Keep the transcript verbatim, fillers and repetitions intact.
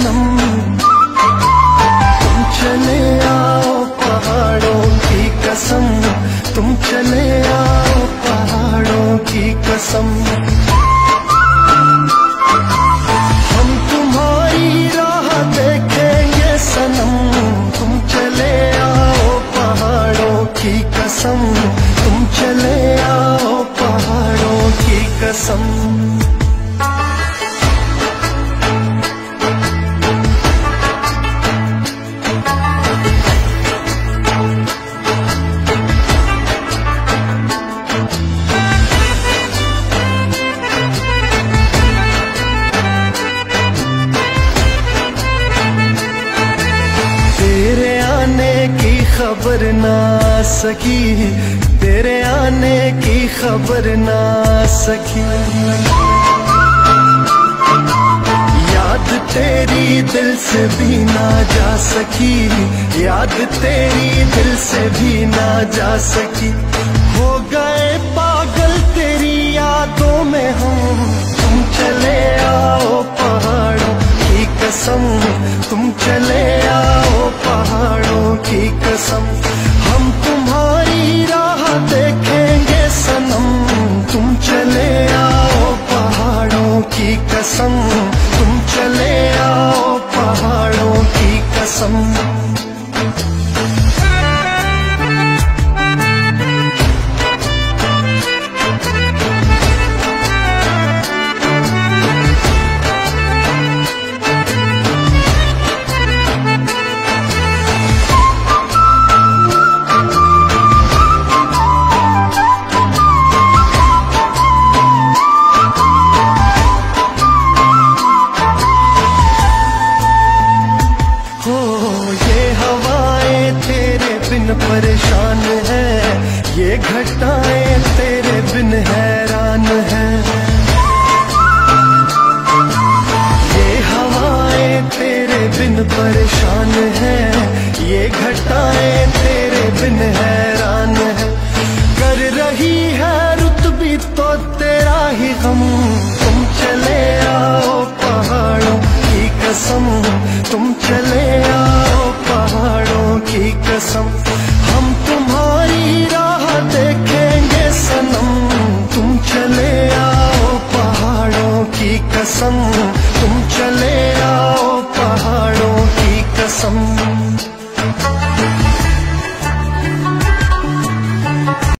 सनम, तुम चले आओ पहाड़ों की कसम, तुम चले आओ पहाड़ों की कसम। हम तुम्हारी राह देखेंगे सनम, तुम चले आओ पहाड़ों की कसम, तुम चले आओ पहाड़ों की कसम। खबर ना सकी, तेरे आने की खबर ना सकी, याद तेरी दिल से भी ना जा सकी, याद तेरी दिल से भी ना जा सकी। हो गए पागल तेरी यादों में हम, तुम चले आओ पहाड़ों की कसम, तुम चले आओ पहाड़ों की कसम। हम तुम्हारी राह देखेंगे सनम, तुम चले आओ पहाड़ों की कसम, तुम चले आओ पहाड़ों की कसम। परेशान है ये घटाएं तेरे बिन हैरान है, ये हवाएं तेरे बिन परेशान है, ये घटाएं तेरे बिन हैरान है। कर रही है रुत भी तो तेरा ही गम, तुम चले आओ पहाड़ों की कसम, तुम चले आओ पहाड़ों की कसम। हम तुम्हारी राह देखेंगे सनम, तुम चले आओ पहाड़ों की कसम, तुम चले आओ पहाड़ों की कसम।